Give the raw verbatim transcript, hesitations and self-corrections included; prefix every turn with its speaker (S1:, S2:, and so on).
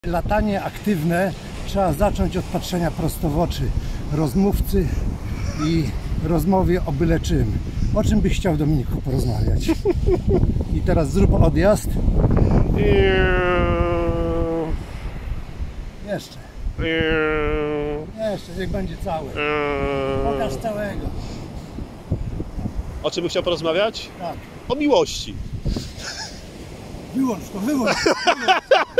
S1: Latanie aktywne trzeba zacząć od patrzenia prosto w oczy rozmówcy i rozmowie o byle czym. O czym byś chciał, Dominiku, porozmawiać? I teraz zrób odjazd. Jeszcze. Jeszcze, niech będzie cały. Pokaż całego.
S2: O czym byś chciał porozmawiać?
S1: Tak.
S2: O miłości.
S1: Wyłącz to, wyłącz. wyłącz.